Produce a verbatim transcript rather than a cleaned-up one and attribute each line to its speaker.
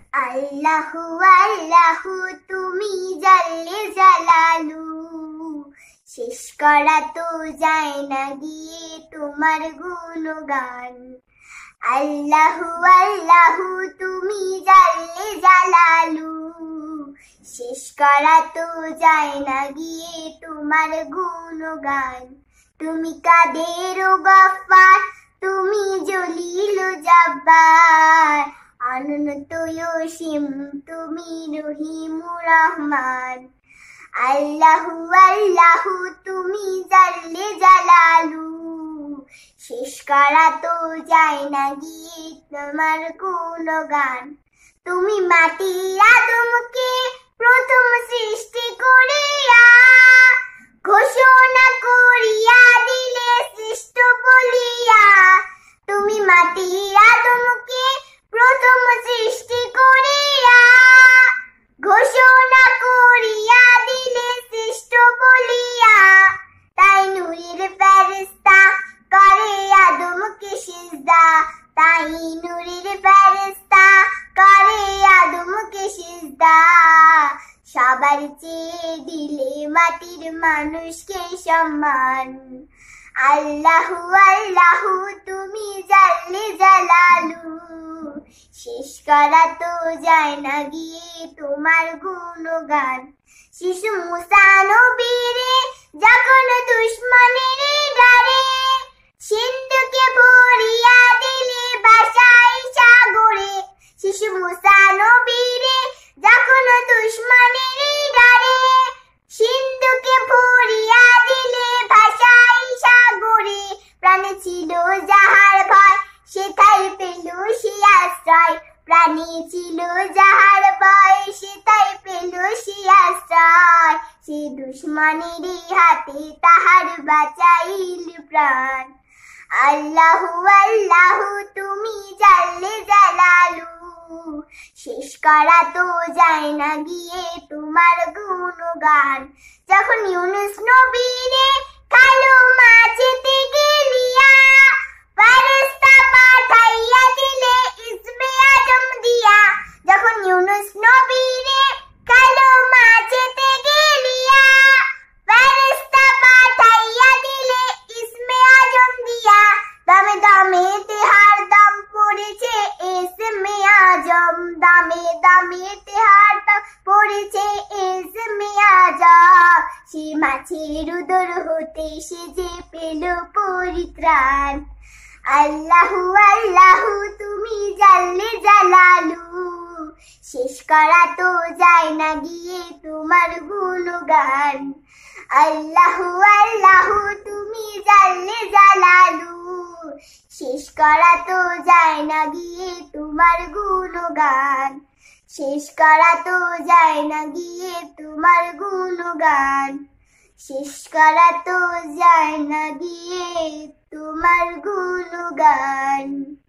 Speaker 1: আল্লাহু আল্লাহু তুমি জাল্লে জালালু, শেষ করা তো যায় না গিয়ে তোমার গুণগান। আল্লাহু আল্লাহু তুমি জাল্লে জালালু, শেষ করা তো যায় না গিয়ে তোমার গুণগান। তুমি কাদের গফফার, তুমি জলিল জব্বার, অনন্ত অসীম তুমি রহিমুর রহমান। আল্লাহু আল্লাহু তুমি জাল্লে জালালু, শেষ করা তো যায় না গিয়ে তোমার গুণগান। তুমি মাটি আদমকে প্রথম সৃষ্টি করিয়া, ঘোষণা করিয়া দিলে সৃষ্ট বলিয়া। তুমি মাটি আদমকে প্রথম সৃষ্টি করিয়া, ঘোষণা করিয়া দিলে সৃষ্ট বলিয়া। তাই নূরের ফেরেশতা করে আদমকে সিজদা, তাই নূরের ফেরেশতা করে আদমকে সিজদা। সবার চেয়ে দিলে মাটির মানুষকে সম্মান। আল্লাহু আল্লাহু তুমি জাল্লে জালালু, শেষ করা তো যায় না গিয়ে তোমার গুণগান। শিশু মুসা নবীরে যখন দুশ্মনের ডারে, সিন্ধুকে ভরিয়া দিলে ভাষায় সাগরে। শিশু মুসা নবীরে যখন দুশ্মনের ডারে, সিন্ধুকে ভরিয়া দিলে ভাষায় সাগরে। প্রাণে ছিল যাহার ভয়, সেটাই পেল সে আশ্রয়। প্রাণী ছিল যাহার ভয়, সেটাই পেল সে আশ্রয়। সে দুশ্মনের হাতে তাহার বাঁচাইল প্রাণ। আল্লাহু আল্লাহু তুমি জাল্লে জালালু, শেষ করা তো যায় না গিয়ে তোমার গুণগান। যখন ইউনুস নবীরে কালো মাছেতে গেলিয়া, ফেরেশতা পাঠাইয়া দিলে ইসমে আজম দিয়া। যখন ইউনুস নবীরে কালো মাছেতে গেলিয়া, ফেরেশতা পাঠাইয়া দিলে ইসমে আজম দিয়া। দামে দামে তেহার দাম পড়েছে ইসমে আজম, দামে দামে তেহার দাম পড়েছে ইসমে আজম। সে মাছের উদর হতে সে যে পেল পরিত্রাণ। আল্লাহু আল্লাহু তুমি জাল্লে জালালু, শেষ করা তো যায় না গিয়ে তোমার গুণগান। আল্লাহু আল্লাহু তুমি জাল্লে জালালু, শেষ করা তো যায় না গিয়ে তোমার গুণগান। শেষ করা তো যায় না গিয়ে তোমার গুণগান। শেষ করা তো যায় না গিয়ে তোমার গুণগান।